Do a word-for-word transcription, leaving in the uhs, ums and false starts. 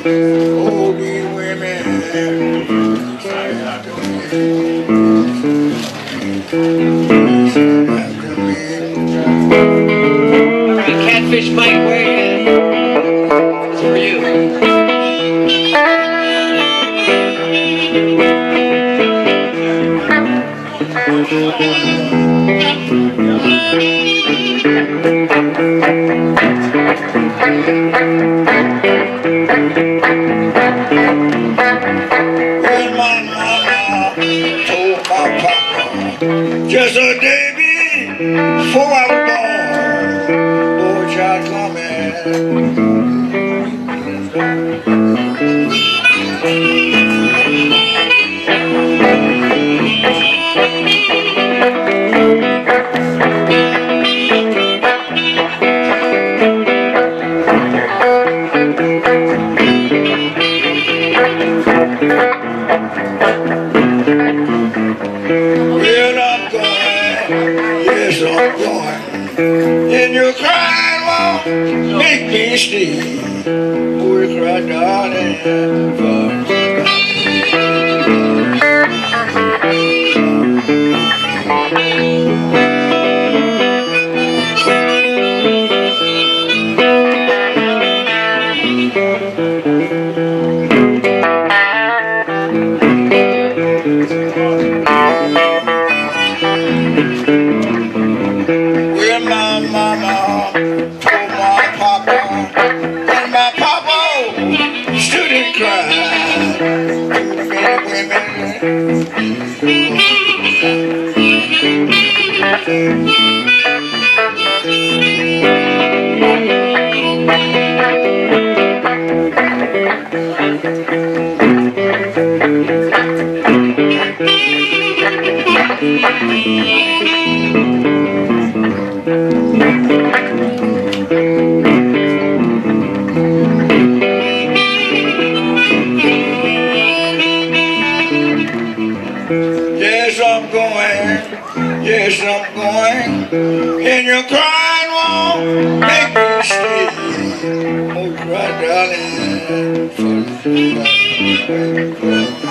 Oh, these women. Catfish might weigh in. It's for you. When my mama told my papa just a day before I was born, boy, child coming. Well, I'm going, yes, I'm going. And your crying won't make me stay. Boy, cry, darling, well, my mama told my papa, and my papa stood and cried. Yes, I'm going, yes, I'm going, and your crying won't make me stay. Oh, cry, darling, for